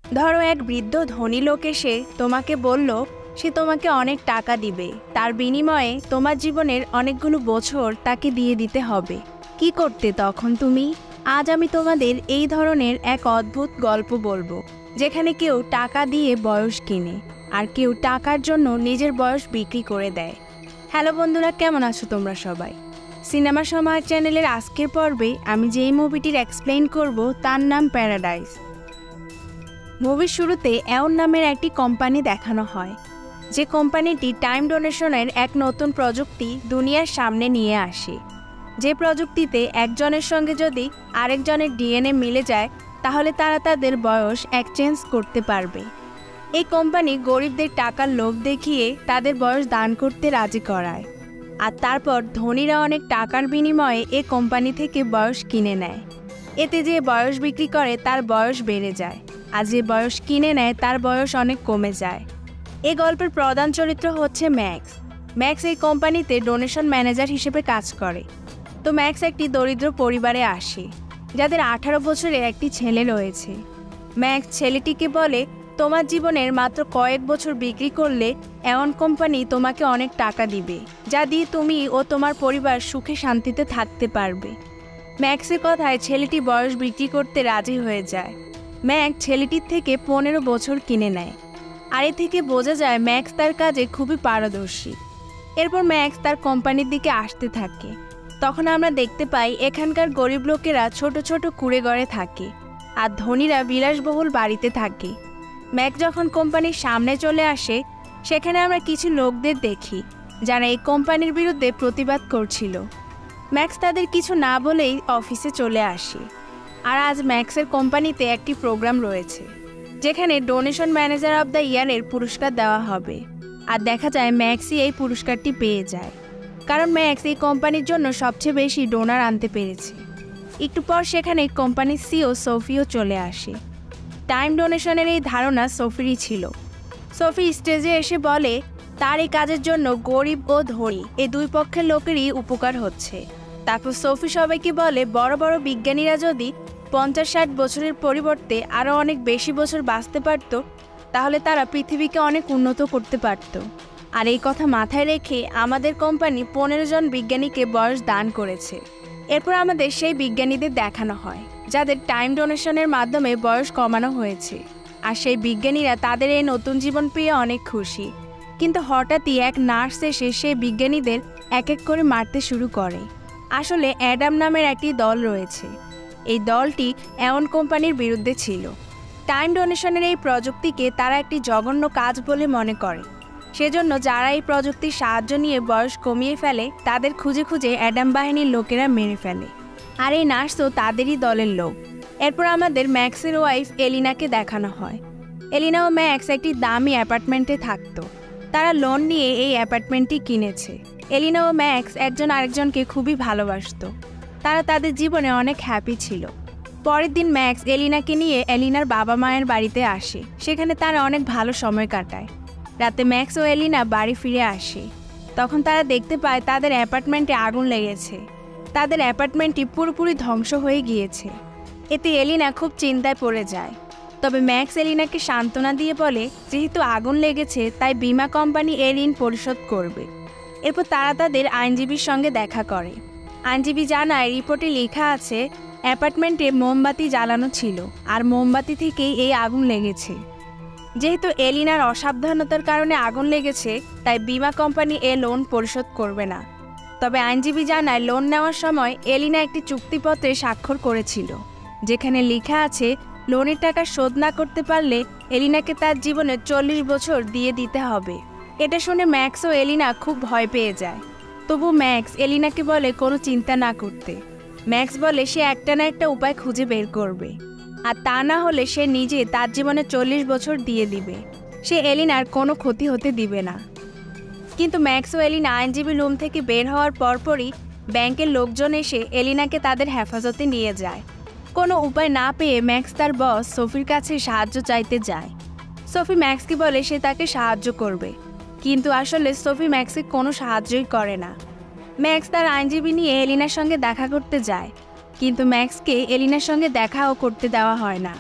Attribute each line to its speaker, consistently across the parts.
Speaker 1: ধরো এক বৃদ্ধ ধনী লোক এসে তোমাকে বলল সে তোমাকে অনেক টাকা দিবে, তার বিনিময়ে তোমার জীবনের অনেকগুলো বছর তাকে দিয়ে দিতে হবে। কি করতে তখন তুমি? আজ আমি তোমাদের এই ধরনের এক অদ্ভুত গল্প বলবো, যেখানে কেউ টাকা দিয়ে বয়স কিনে আর কেউ টাকার জন্য নিজের বয়স বিক্রি করে দেয়। হ্যালো বন্ধুরা, কেমন আছো তোমরা সবাই? সিনেমা সমাজ চ্যানেলের আজকের পর্বে আমি যেই মুভিটির এক্সপ্লেইন করব তার নাম প্যারাডাইস। মুভির শুরুতে এওন নামের একটি কোম্পানি দেখানো হয়, যে কোম্পানিটি টাইম ডোনেশনের এক নতুন প্রযুক্তি দুনিয়ার সামনে নিয়ে আসে। যে প্রযুক্তিতে একজনের সঙ্গে যদি আরেকজনের ডিএনএ মিলে যায় তাহলে তারা তাদের বয়স এক্সচেঞ্জ করতে পারবে। এই কোম্পানি গরিবদের টাকার লোভ দেখিয়ে তাদের বয়স দান করতে রাজি করায়, আর তারপর ধনীরা অনেক টাকার বিনিময়ে এই কোম্পানি থেকে বয়স কিনে নেয়। এতে যে বয়স বিক্রি করে তার বয়স বেড়ে যায়, আর যে বয়স কিনে নেয় তার বয়স অনেক কমে যায়। এই গল্পের প্রধান চরিত্র হচ্ছে ম্যাক্স। ম্যাক্স এই কোম্পানিতে ডোনেশন ম্যানেজার হিসেবে কাজ করে। তো ম্যাক্স একটি দরিদ্র পরিবারে আসে, যাদের 18 বছরের একটি ছেলে রয়েছে। ম্যাক্স ছেলেটিকে বলে, তোমার জীবনের মাত্র কয়েক বছর বিক্রি করলে এমন কোম্পানি তোমাকে অনেক টাকা দিবে, যা দিয়ে তুমি ও তোমার পরিবার সুখে শান্তিতে থাকতে পারবে। ম্যাক্সের কথায় ছেলেটি বয়স বিক্রি করতে রাজি হয়ে যায়। ম্যাক্স ছেলেটির থেকে 15 বছর কিনে নেয়, আর এ থেকে বোঝা যায় ম্যাক্স তার কাজে খুবই পারদর্শী। এরপর ম্যাক্স তার কোম্পানির দিকে আসতে থাকে। তখন আমরা দেখতে পাই এখানকার গরিব লোকেরা ছোট ছোট কুঁড়েঘরে থাকে, আর ধনীরা বিলাসবহুল বাড়িতে থাকে। ম্যাক্স যখন কোম্পানির সামনে চলে আসে, সেখানে আমরা কিছু লোকদের দেখি যারা এই কোম্পানির বিরুদ্ধে প্রতিবাদ করছিল। ম্যাক্স তাদের কিছু না বলেই অফিসে চলে আসে। আর আজ ম্যাক্সের কোম্পানিতে একটি প্রোগ্রাম রয়েছে, যেখানে ডোনেশন ম্যানেজার অব দ্য ইয়ারের পুরস্কার দেওয়া হবে। আর দেখা যায় ম্যাক্সই এই পুরস্কারটি পেয়ে যায়, কারণ ম্যাক্স এই কোম্পানির জন্য সবচেয়ে বেশি ডোনার আনতে পেরেছে। একটু পর সেখানে কোম্পানির সিও সোফিও চলে আসে। টাইম ডোনেশনের এই ধারণা সোফিরই ছিল। সোফি স্টেজে এসে বলে তার এই কাজের জন্য গরিব ও ধনী এই দুই পক্ষের লোকেরই উপকার হচ্ছে। তারপর সোফি সবাইকে বলে বড় বড় বিজ্ঞানীরা যদি 50-60 বছরের পরিবর্তে আরও অনেক বেশি বছর বাঁচতে পারত, তাহলে তারা পৃথিবীকে অনেক উন্নত করতে পারত। আর এই কথা মাথায় রেখে আমাদের কোম্পানি 15 জন বিজ্ঞানীকে বয়স দান করেছে। এরপর আমাদের সেই বিজ্ঞানীদের দেখানো হয় যাদের টাইম ডোনেশনের মাধ্যমে বয়স কমানো হয়েছে। আর সেই বিজ্ঞানীরা তাদের এই নতুন জীবন পেয়ে অনেক খুশি। কিন্তু হঠাৎই এক নার্স এসে সেই বিজ্ঞানীদের এক এক করে মারতে শুরু করে। আসলে অ্যাডাম নামের একটি দল রয়েছে। এই দলটি এমন কোম্পানির বিরুদ্ধে ছিল। টাইম ডোনেশনের এই প্রযুক্তিকে তারা একটি জঘন্য কাজ বলে মনে করে। সেজন্য যারা এই প্রযুক্তির সাহায্য নিয়ে বয়স কমিয়ে ফেলে তাদের খুঁজে খুঁজে অ্যাডাম বাহিনীর লোকেরা মেরে ফেলে। আর এই নার্সও তাদেরই দলের লোক। এরপর আমাদের ম্যাক্সের ওয়াইফ এলিনাকে দেখানো হয়। এলিনা ও ম্যাক্স একটি দামি অ্যাপার্টমেন্টে থাকতো। তারা লোন নিয়ে এই অ্যাপার্টমেন্টটি কিনেছে। এলিনা ও ম্যাক্স একজন আরেকজনকে খুবই ভালোবাসতো। তারা তাদের জীবনে অনেক হ্যাপি ছিল। পরের দিন ম্যাক্স এলিনাকে নিয়ে এলিনার বাবা মায়ের বাড়িতে আসে। সেখানে তারা অনেক ভালো সময় কাটায়। রাতে ম্যাক্স ও এলিনা বাড়ি ফিরে আসে। তখন তারা দেখতে পায় তাদের অ্যাপার্টমেন্টে আগুন লেগেছে। তাদের অ্যাপার্টমেন্টটি পুরোপুরি ধ্বংস হয়ে গিয়েছে। এতে এলিনা খুব চিন্তায় পড়ে যায়। তবে ম্যাক্স এলিনাকে সান্ত্বনা দিয়ে বলে যেহেতু আগুন লেগেছে তাই বীমা কোম্পানি এর ঋণ পরিশোধ করবে। এরপর তারা তাদের আইনজীবীর সঙ্গে দেখা করে। আইনজীবী জানায় রিপোর্টে লেখা আছে অ্যাপার্টমেন্টে মোমবাতি জ্বালানো ছিল, আর মোমবাতি থেকেই এই আগুন লেগেছে। যেহেতু এলিনার অসাবধানতার কারণে আগুন লেগেছে, তাই বীমা কোম্পানি এ লোন পরিশোধ করবে না। তবে আইনজীবী জানায় লোন নেওয়ার সময় এলিনা একটি চুক্তিপত্রে স্বাক্ষর করেছিল, যেখানে লেখা আছে লোনের টাকা শোধ না করতে পারলে এলিনাকে তার জীবনে 40 বছর দিয়ে দিতে হবে। এটা শুনে ম্যাক্স ও এলিনা খুব ভয় পেয়ে যায়। তবু ম্যাক্স এলিনাকে বলে কোনো চিন্তা না করতে। ম্যাক্স বলে সে একটা না একটা উপায় খুঁজে বের করবে, আর তা না হলে সে নিজে তার জীবনে 40 বছর দিয়ে দিবে। সে এলিনার কোনো ক্ষতি হতে দিবে না। কিন্তু ম্যাক্স ও এলিনা আইনজীবী রুম থেকে বের হওয়ার পরপরই ব্যাংকের লোকজন এসে এলিনাকে তাদের হেফাজতে নিয়ে যায়। কোনো উপায় না পেয়ে ম্যাক্স তার বস সোফির কাছে সাহায্য চাইতে যায়। সোফি ম্যাক্সকে বলে সে তাকে সাহায্য করবে, কিন্তু আসলে সোফি ম্যাক্সকে কোনো সাহায্যই করে না। ম্যাক্স তার আইনজীবী নিয়ে এলিনার সঙ্গে দেখা করতে যায়, কিন্তু ম্যাক্সকে এলিনার সঙ্গে দেখাও করতে দেওয়া হয় না।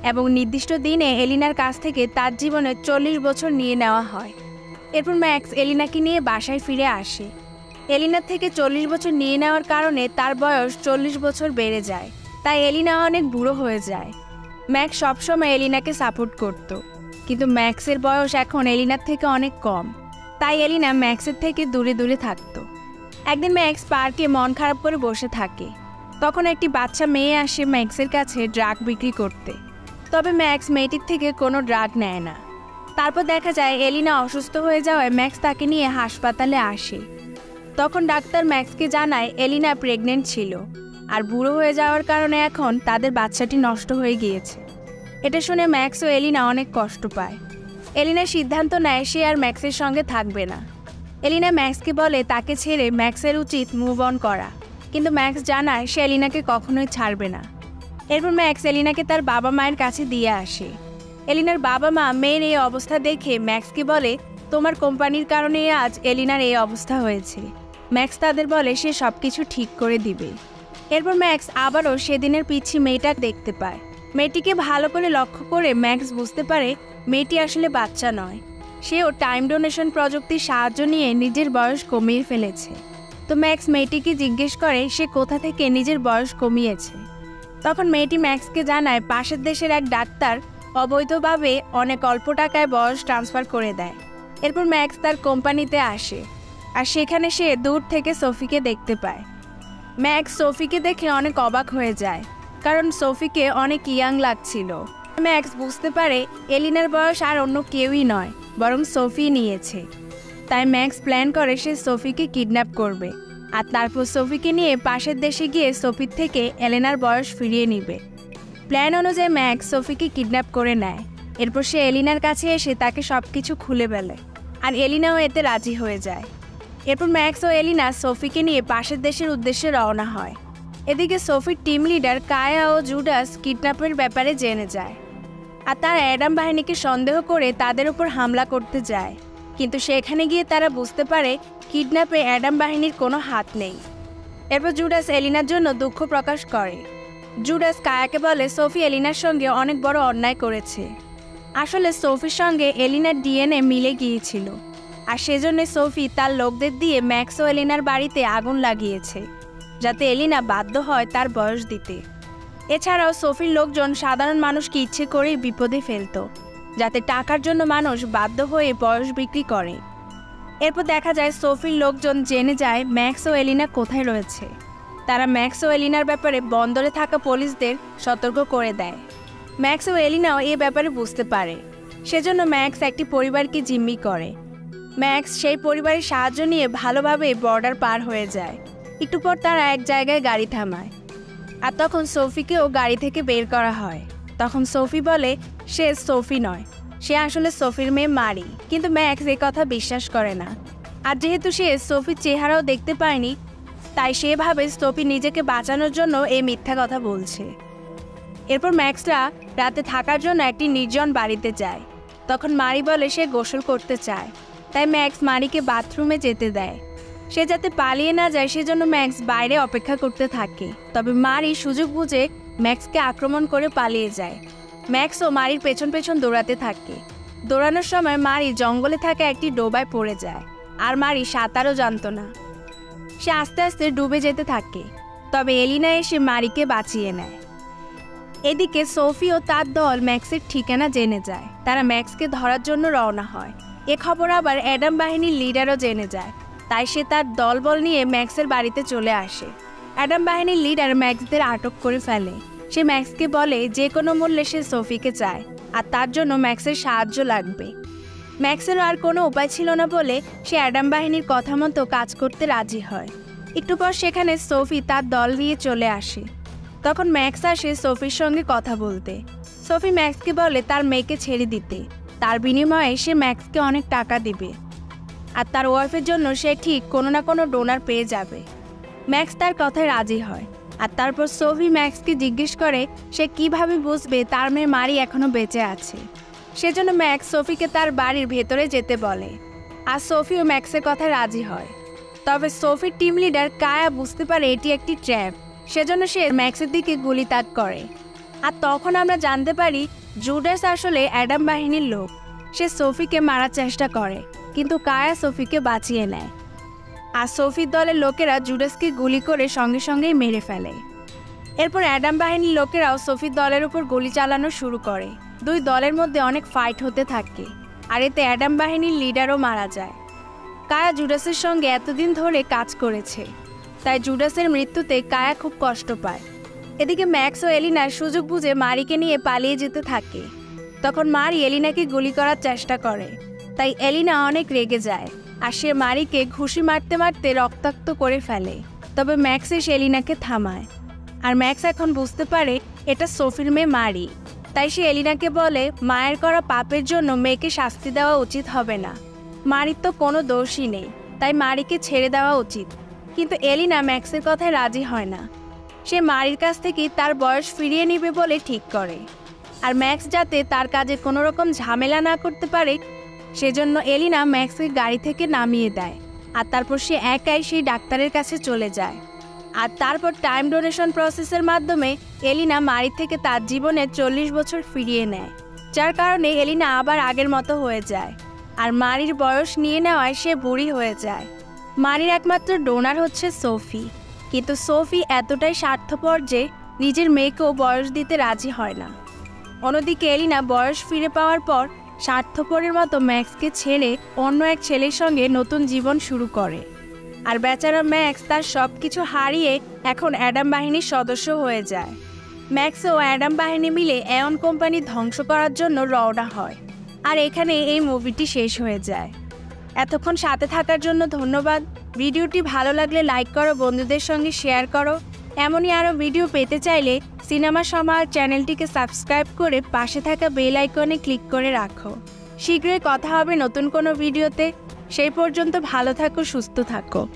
Speaker 1: এবং নির্দিষ্ট দিনে এলিনার কাছ থেকে তার জীবনে 40 বছর নিয়ে নেওয়া হয়। এরপর ম্যাক্স এলিনাকে নিয়ে বাসায় ফিরে আসে। এলিনার থেকে 40 বছর নিয়ে নেওয়ার কারণে তার বয়স 40 বছর বেড়ে যায়, তাই এলিনা অনেক বুড়ো হয়ে যায়। ম্যাক্স সবসময় এলিনাকে সাপোর্ট করত, কিন্তু ম্যাক্সের বয়স এখন এলিনার থেকে অনেক কম, তাই এলিনা ম্যাক্সের থেকে দূরে দূরে থাকত। একদিন ম্যাক্স পার্কে মন খারাপ করে বসে থাকে। তখন একটি বাচ্চা মেয়ে আসে ম্যাক্সের কাছে ড্রাগ বিক্রি করতে, তবে ম্যাক্স মেয়েটির থেকে কোনো ড্রাগ নেয় না। তারপর দেখা যায় এলিনা অসুস্থ হয়ে যাওয়ায় ম্যাক্স তাকে নিয়ে হাসপাতালে আসে। তখন ডাক্তার ম্যাক্সকে জানায় এলিনা প্রেগনেন্ট ছিল, আর বুড়ো হয়ে যাওয়ার কারণে এখন তাদের বাচ্চাটি নষ্ট হয়ে গিয়েছে। এটা শুনে ম্যাক্স ও এলিনা অনেক কষ্ট পায়। এলিনা সিদ্ধান্ত নেয় সে আর ম্যাক্সের সঙ্গে থাকবে না। এলিনা ম্যাক্সকে বলে তাকে ছেড়ে ম্যাক্সের উচিত মুভ অন করা, কিন্তু ম্যাক্স জানায় সে এলিনাকে কখনোই ছাড়বে না। এরপর ম্যাক্স এলিনাকে তার বাবা মায়ের কাছে দিয়ে আসে। এলিনার বাবা মা মেয়ের এই অবস্থা দেখে ম্যাক্সকে বলে, তোমার কোম্পানির কারণে আজ এলিনার এই অবস্থা হয়েছে। ম্যাক্স তাদের বলে সে সব কিছু ঠিক করে দিবে। এরপর ম্যাক্স আবারও সেদিনের পিচ্ছি মেয়েটা দেখতে পায়। মেয়েটিকে ভালো করে লক্ষ্য করে ম্যাক্স বুঝতে পারে মেয়েটি আসলে বাচ্চা নয়, সেও টাইম ডোনেশন প্রযুক্তির সাহায্য নিয়ে নিজের বয়স কমিয়ে ফেলেছে। তো ম্যাক্স মেয়েটিকে জিজ্ঞেস করে সে কোথা থেকে নিজের বয়স কমিয়েছে। তখন মেয়েটি ম্যাক্সকে জানায় পাশের দেশের এক ডাক্তার অবৈধভাবে অনেক অল্প টাকায় বয়স ট্রান্সফার করে দেয়। এরপর ম্যাক্স তার কোম্পানিতে আসে, আর সেখানে সে দূর থেকে সোফিকে দেখতে পায়। ম্যাক্স সোফিকে দেখে অনেক অবাক হয়ে যায়, কারণ সোফিকে অনেক ইয়াং লাগছিল। ম্যাক্স বুঝতে পারে এলিনার বয়স আর অন্য কেউই নয়, বরং সোফি নিয়েছে। তাই ম্যাক্স প্ল্যান করে সে সোফিকে কিডন্যাপ করবে, আর তারপর সোফিকে নিয়ে পাশের দেশে গিয়ে সোফির থেকে এলিনার বয়স ফিরিয়ে নিবে। প্ল্যান অনুযায়ী ম্যাক্স সোফিকে কিডন্যাপ করে নেয়। এরপর সে এলিনার কাছে এসে তাকে সব কিছু খুলে বলে, আর এলিনাও এতে রাজি হয়ে যায়। এরপর ম্যাক্স ও এলিনা সোফিকে নিয়ে পাশের দেশের উদ্দেশ্যে রওনা হয়। এদিকে সোফির টিম লিডার কায়া ও জুডাস কিডন্যাপের ব্যাপারে জেনে যায়, আর তারা অ্যাডাম বাহিনীকে সন্দেহ করে তাদের উপর হামলা করতে যায়। কিন্তু সেখানে গিয়ে তারা বুঝতে পারে কিডন্যাপে অ্যাডাম বাহিনীর কোনো হাত নেই। এরপর জুডাস এলিনার জন্য দুঃখ প্রকাশ করে। জুডাস কায়াকে বলে সোফি এলিনার সঙ্গে অনেক বড় অন্যায় করেছে। আসলে সোফির সঙ্গে এলিনার ডিএনএ মিলে গিয়েছিল, আর সেজন্য সোফি তার লোকদের দিয়ে ম্যাক্স ও এলিনার বাড়িতে আগুন লাগিয়েছে, যাতে এলিনা বাধ্য হয় তার বয়স দিতে। এছাড়াও সোফির লোকজন সাধারণ মানুষকে ইচ্ছে করেই বিপদে ফেলত, যাতে টাকার জন্য মানুষ বাধ্য হয়ে বয়স বিক্রি করে। এরপর দেখা যায় সোফির লোকজন জেনে যায় ম্যাক্স ও এলিনা কোথায় রয়েছে। তারা ম্যাক্স ও এলিনার ব্যাপারে বন্দরে থাকা পুলিশদের সতর্ক করে দেয়। ম্যাক্স ও এলিনাও এ ব্যাপারে বুঝতে পারে, সেজন্য ম্যাক্স একটি পরিবারকে জিম্মি করে। ম্যাক্স সেই পরিবারের সাহায্য নিয়ে ভালোভাবে বর্ডার পার হয়ে যায়। একটু পর তারা এক জায়গায় গাড়ি থামায়, আর তখন সোফিকেও গাড়ি থেকে বের করা হয়। তখন সোফি বলে সে সোফি নয়, সে আসলে সোফির মেয়ে মারি। কিন্তু ম্যাক্স এই কথা বিশ্বাস করে না, আর যেহেতু সে সোফির চেহারাও দেখতে পায়নি, তাই সে ভাবে সোফি নিজেকে বাঁচানোর জন্য এই মিথ্যা কথা বলছে। এরপর ম্যাক্সরা রাতে থাকার জন্য একটি নির্জন বাড়িতে যায়। তখন মারি বলে সে গোসল করতে চায়, তাই ম্যাক্স মারিকে বাথরুমে যেতে দেয়। সে যাতে পালিয়ে না যায় সেজন্য ম্যাক্স বাইরে অপেক্ষা করতে থাকে। তবে মারি সুযোগ বুঝে ম্যাক্সকে আক্রমণ করে পালিয়ে যায়। ম্যাক্সও মারির পেছন পেছন দৌড়াতে থাকে। দৌড়ানোর সময় মারি জঙ্গলে থাকা একটি ডোবায় পড়ে যায়, আর মারি সাঁতারও জানতো না। সে আস্তে আস্তে ডুবে যেতে থাকে, তবে এলিনা এসে মারিকে বাঁচিয়ে নেয়। এদিকে সোফি ও তার দল ম্যাক্সের ঠিকানা জেনে যায়। তারা ম্যাক্সকে ধরার জন্য রওনা হয়। এ খবর আবার অ্যাডাম বাহিনীর লিডারও জেনে যায়, তাই সে তার দলবল নিয়ে ম্যাক্সের বাড়িতে চলে আসে। অ্যাডাম বাহিনীর লিডার ম্যাক্সদের আটক করে ফেলে। সে ম্যাক্সকে বলে যে কোনো মূল্যে সে সোফিকে চায়, আর তার জন্য ম্যাক্সের সাহায্য লাগবে। ম্যাক্সেরও আর কোনো উপায় ছিল না বলে সে অ্যাডাম বাহিনীর কথা মতো কাজ করতে রাজি হয়। একটু পর সেখানে সোফি তার দল নিয়ে চলে আসে। তখন ম্যাক্স আসে সোফির সঙ্গে কথা বলতে। সোফি ম্যাক্সকে বলে তার মেয়েকে ছেড়ে দিতে, তার বিনিময়ে সে ম্যাক্সকে অনেক টাকা দিবে, আর তার ওয়াইফের জন্য সে ঠিক কোনো না কোনো ডোনার পেয়ে যাবে। ম্যাক্স তার কথায় রাজি হয়, আর তারপর সোফি ম্যাক্সকে জিজ্ঞেস করে সে কিভাবে বুঝবে তার মেয়ে মারি এখনো বেঁচে আছে। সেজন্য ম্যাক্স সোফিকে তার বাড়ির ভেতরে যেতে বলে, আর সোফিও ম্যাক্সের কথায় রাজি হয়। তবে সোফির টিম লিডার কায়া বুঝতে পারে এটি একটি ট্র্যাপ, সেজন্য সে ম্যাক্সের দিকে গুলি তাক করে। আর তখন আমরা জানতে পারি জুডাস আসলে অ্যাডাম বাহিনীর লোক। সে সোফিকে মারার চেষ্টা করে, কিন্তু কায়া সোফিকে বাঁচিয়ে নেয়। আর সোফির দলের লোকেরা জুডাসকে গুলি করে সঙ্গে সঙ্গেই মেরে ফেলে। এরপর অ্যাডাম বাহিনীর লোকেরাও সোফির দলের উপর গুলি চালানো শুরু করে। দুই দলের মধ্যে অনেক ফাইট হতে থাকে, আর এতে অ্যাডাম বাহিনীর লিডারও মারা যায়। কায়া জুডাসের সঙ্গে এতদিন ধরে কাজ করেছে, তাই জুডাসের মৃত্যুতে কায়া খুব কষ্ট পায়। এদিকে ম্যাক্স ও এলিনা সুযোগ বুঝে মারিকে নিয়ে পালিয়ে যেতে থাকে। তখন মারি এলিনাকে গুলি করার চেষ্টা করে, তাই এলিনা অনেক রেগে যায়, আর সে মারিকে ঘুষি মারতে মারতে রক্তাক্ত করে ফেলে। তবে ম্যাক্স এসে এলিনাকে থামায়, আর ম্যাক্স এখন বুঝতে পারে এটা সোফির মেয়ে মারি। তাই সে এলিনাকে বলে মায়ের করা পাপের জন্য মেয়েকে শাস্তি দেওয়া উচিত হবে না। মারির তো কোনো দোষই নেই, তাই মারিকে ছেড়ে দেওয়া উচিত। কিন্তু এলিনা ম্যাক্সের কথায় রাজি হয় না। সে মারির কাছ থেকে তার বয়স ফিরিয়ে নেবে বলে ঠিক করে। আর ম্যাক্স যাতে তার কাজে কোনো রকম ঝামেলা না করতে পারে, সেজন্য এলিনা ম্যাক্সকে গাড়ি থেকে নামিয়ে দেয়। আর তারপর সে একাই সেই ডাক্তারের কাছে চলে যায়। আর তারপর টাইম ডোনেশন প্রসেসের মাধ্যমে এলিনা মারি থেকে তার জীবনে 40 বছর ফিরিয়ে নেয়, যার কারণে এলিনা আবার আগের মতো হয়ে যায়। আর মারির বয়স নিয়ে নেওয়ায় সে বুড়ি হয়ে যায়। মারির একমাত্র ডোনার হচ্ছে সোফি, কিন্তু সোফি এতটাই স্বার্থপর যে নিজের মেয়েকেও বয়স দিতে রাজি হয় না। অন্যদিকে এলিনা বয়স ফিরে পাওয়ার পর স্বার্থপরের মতো ম্যাক্সকে ছেড়ে অন্য এক ছেলের সঙ্গে নতুন জীবন শুরু করে। আর বেচারা ম্যাক্স তার সব কিছু হারিয়ে এখন অ্যাডাম বাহিনীর সদস্য হয়ে যায়। ম্যাক্স ও অ্যাডাম বাহিনী মিলে অ্যায়ন কোম্পানি ধ্বংস করার জন্য রওনা হয়। আর এখানে এই মুভিটি শেষ হয়ে যায়। এতক্ষণ সাথে থাকার জন্য ধন্যবাদ। ভিডিওটি ভালো লাগলে লাইক করো, বন্ধুদের সঙ্গে শেয়ার করো। এমনই আরও ভিডিও পেতে চাইলে সিনেমা সমাহার চ্যানেলটিকে সাবস্ক্রাইব করে পাশে থাকা বেল আইকনে ক্লিক করে রাখো। শীঘ্রই কথা হবে নতুন কোনো ভিডিওতে। সেই পর্যন্ত ভালো থাকো, সুস্থ থাকো।